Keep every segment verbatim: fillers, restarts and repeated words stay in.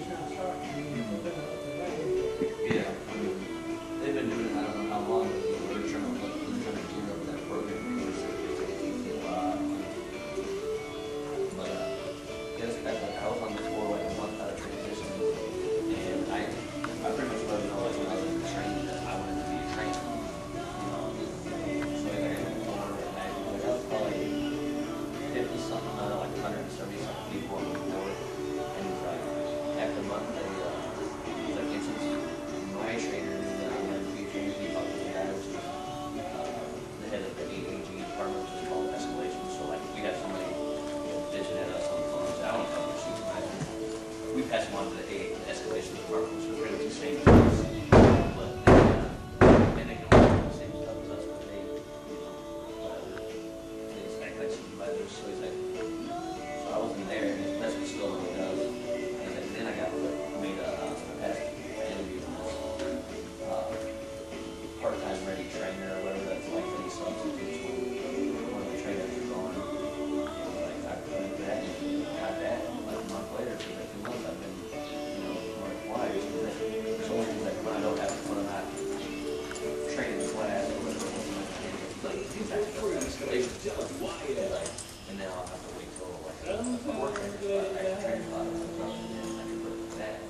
Yeah, I mean, they've been doing it, I don't know how long, but we're trying to, look, we're trying to gear up that program because it's taking a lot. But, uh, yes, I, like, I was on this for like a month out of transition, and I, I pretty much let them know, like, when I was in training, that I wanted to be a trainer. You know, so like, I got more, and I, like, I was probably fifty something, uh, like one hundred seventy something people on the board, and it's like, after a month, they, uh, he's like, it's just my trainer that I wanted to be a trainer. He talked to the guy, which was uh, the head of the A Q H A department, which is called escalation. So like we got somebody bitching at us on the phone. I don't know if she's imagine. We pass them on to the A the escalation department, which was pretty much the same thing. But they, uh, and they don't do the same stuff as us, but they, you know, whatever. They just act like supervisors. So he's like, so I wasn't there, and that's what still what he does. And then, then I got made a uh, past interview with this uh, part-time ready trainer or whatever that's like any substitutes when one of the trainers are gone. Like I put that and got that like a month later for like two months I've been, you know, more required. So it's like when I don't have when I'm not training the class or whatever, like these types of escalation stuff. Like, and then I'll have to wait till like a four trainers, but I can train a lot of stuff and then I can put that.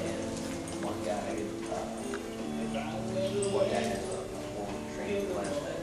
One guy has a formal training class that